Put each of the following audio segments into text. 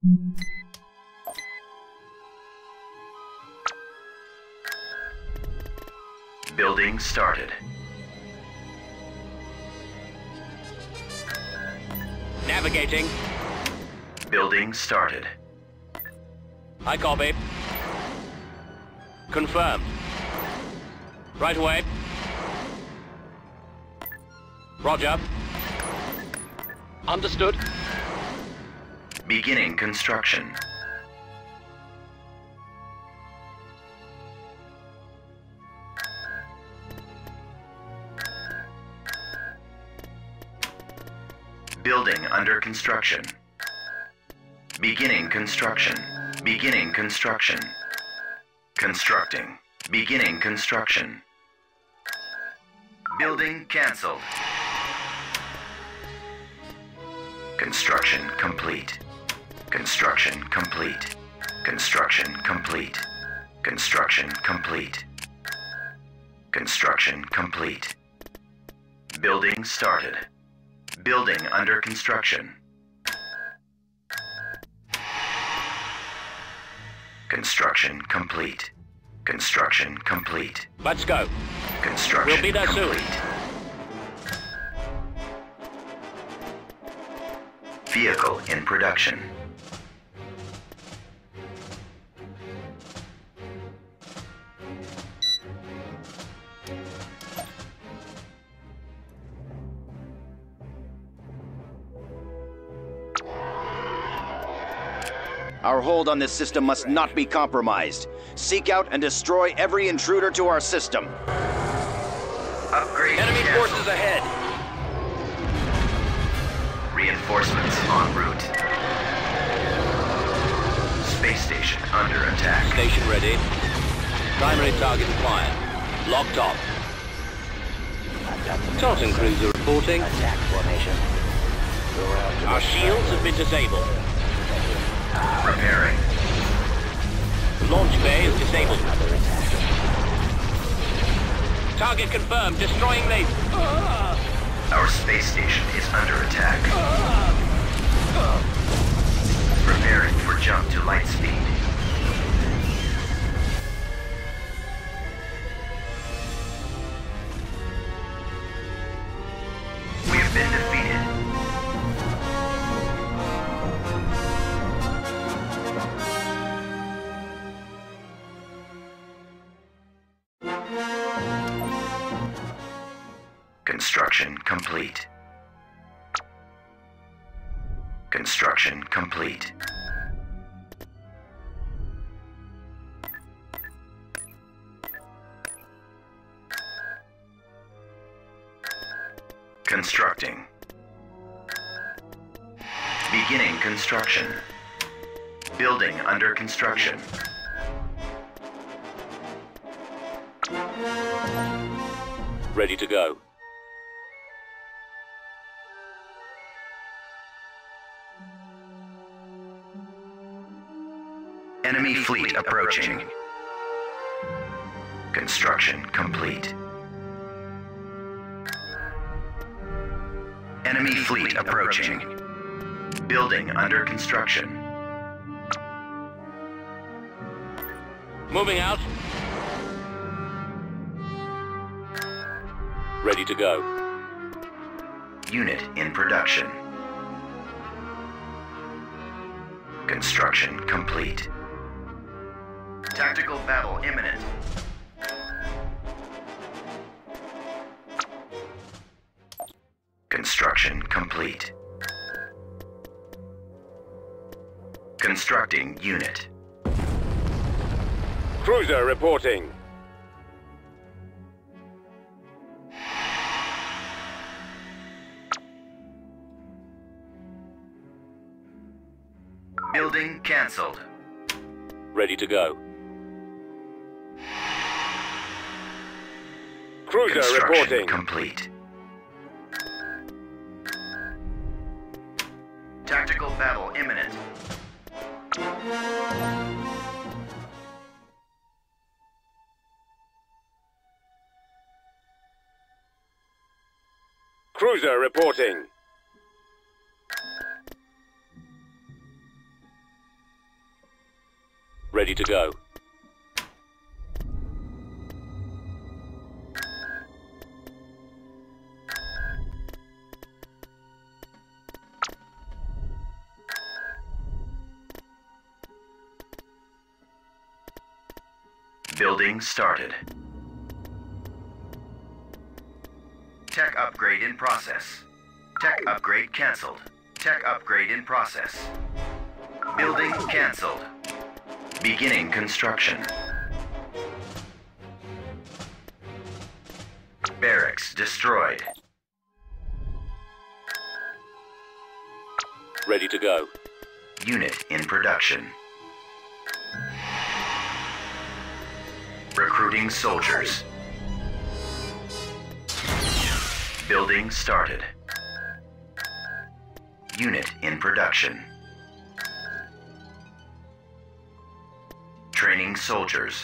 Building started. Navigating. Building started. I copy. Confirmed. Right away. Roger. Understood. Beginning construction. Building under construction. Beginning construction. Beginning construction. Constructing. Beginning construction. Building cancelled. Construction complete. Construction complete. Construction complete. Construction complete. Construction complete. Building started. Building under construction. Construction complete. Construction complete. Let's go. Construction We'll be there complete. soon. Vehicle in production. Our hold on this system must not be compromised. Seek out and destroy every intruder to our system. Upgrade Enemy canceled. forces ahead. Reinforcements en route. Space station under attack. Station ready. Primary target acquired. Locked on. Tartan cruiser reporting. Attack formation. Our shields have been disabled. Repairing. Launch bay is disabled. Target confirmed. Destroying laser. Our space station is under attack. Preparing for jump to light speed. We have been defeated. Construction complete. Construction complete. Constructing. Beginning construction. Building under construction. Ready to go. Enemy fleet approaching. Construction complete. Enemy fleet approaching. Building under construction. Moving out. Ready to go. Unit in production. Construction complete. Tactical battle imminent. Construction complete. Constructing unit. Cruiser reporting. Building cancelled. Ready to go. Cruiser Construction reporting. complete. Tactical battle imminent. Cruiser reporting. Ready to go. Building started. Tech upgrade in process. Tech upgrade cancelled. Tech upgrade in process. Building cancelled. Beginning construction. Barracks destroyed. Ready to go. Unit in production. Recruiting soldiers. Building started. Unit in production. Training soldiers.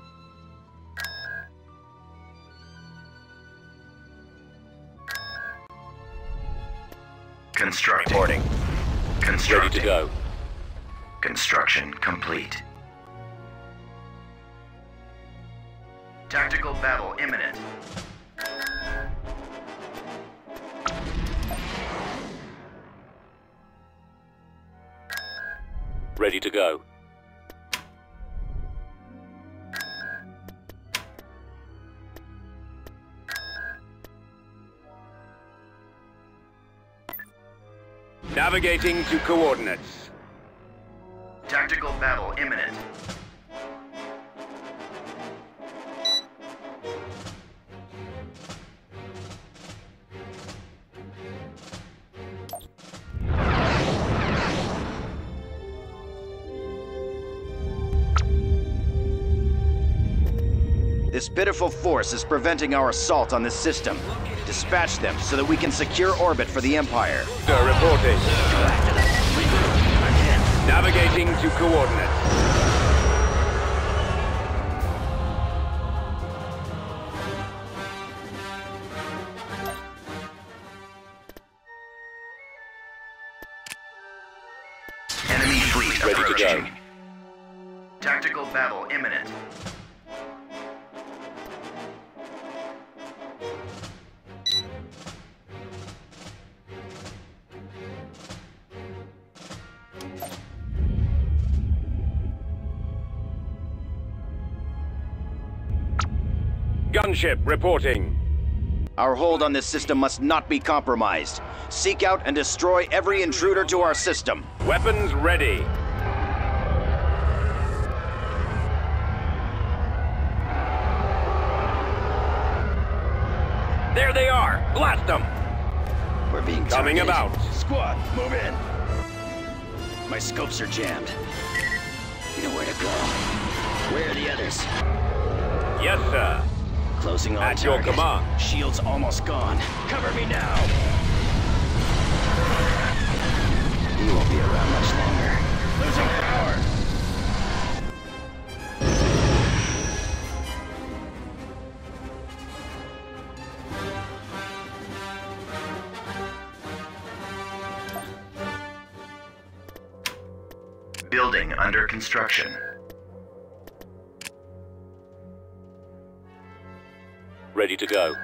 Constructing. Reporting. Constructing. Ready to go. Construction complete. Tactical battle imminent. Ready to go. Navigating to coordinates. Tactical battle imminent. This pitiful force is preventing our assault on this system. Dispatch them so that we can secure orbit for the Empire. Sir, reporting. Navigating to coordinates. Enemy fleet Ready to approaching. go. Tactical battle imminent. Gunship reporting. Our hold on this system must not be compromised. Seek out and destroy every intruder to our system. Weapons ready. There they are! Blast them! We're being Coming targeted. about. Squad, move in. My scopes are jammed. Nowhere to go. Where are the others? Yes, sir. Closing on At your target. command. Shield's almost gone. Cover me now. You won't be around much longer. Losing power. Building under construction. Ready to go.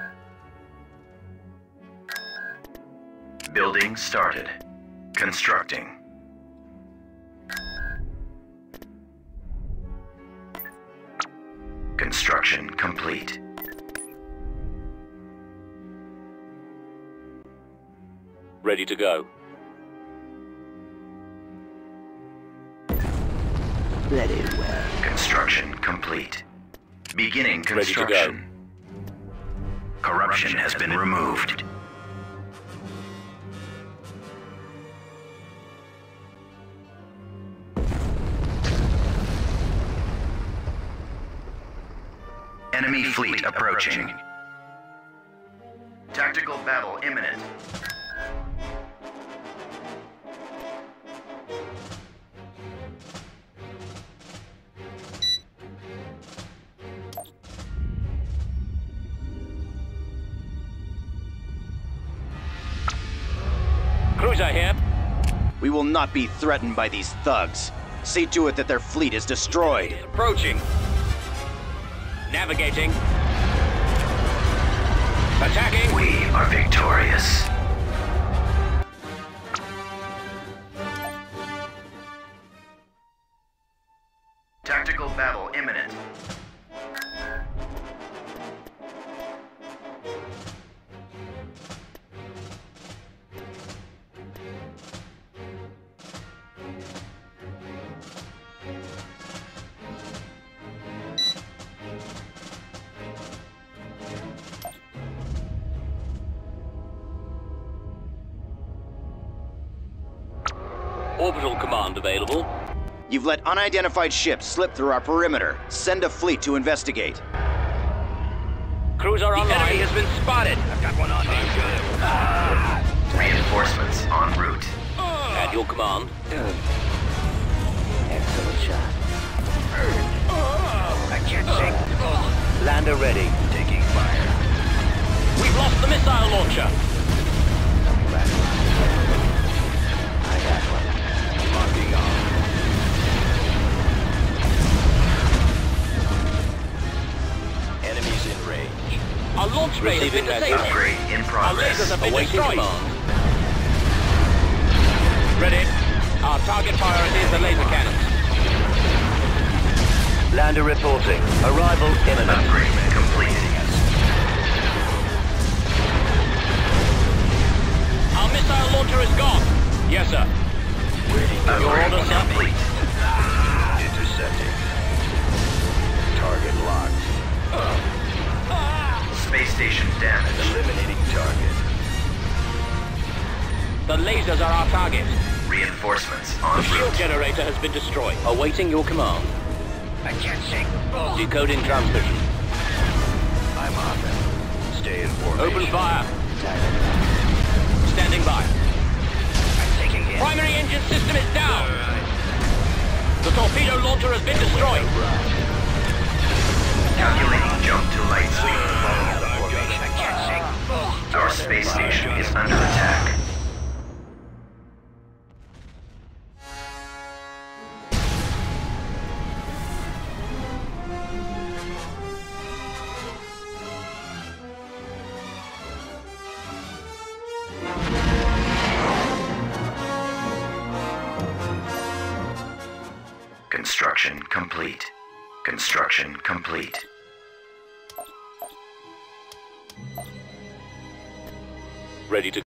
Building started. Constructing. Construction complete. Ready to go. Very well. Construction complete. Beginning Ready to construction. Corruption has been removed. Enemy fleet approaching. Tactical battle imminent. Cruiser here. We will not be threatened by these thugs. See to it that their fleet is destroyed. Approaching. Navigating. Attacking. We are victorious. Tactical battle imminent. Orbital command available. You've let unidentified ships slip through our perimeter. Send a fleet to investigate. Cruiser online. The enemy has been spotted. I've got one on me. Reinforcements en route. At your command. Excellent shot. I can't see. Lander ready. Taking fire. We've lost the missile launcher. I got one. Locking on. Enemies in range. Our launch bay has been disabled. Upgrade in Our progress. lasers have been Awaiting destroyed. command. Ready. Our target priority is the laser cannons. Lander reporting. Arrival imminent. Upgrade complete. Our missile launcher is gone. Yes, sir. Your Upgrade order, sir. complete. Intercepting. Target locked. Space station damaged. Eliminating target. The lasers are our target. Reinforcements The en shield route. generator has been destroyed. Awaiting your command. I can't see. Decoding transmission. I'm on them. Stay in formation. Open fire. Standing by. I'm taking hit. Primary engine system is down. The torpedo launcher has been destroyed. Calculating jump to light speed. I can't see. Our space station is under attack. Construction complete. Construction complete. Ready to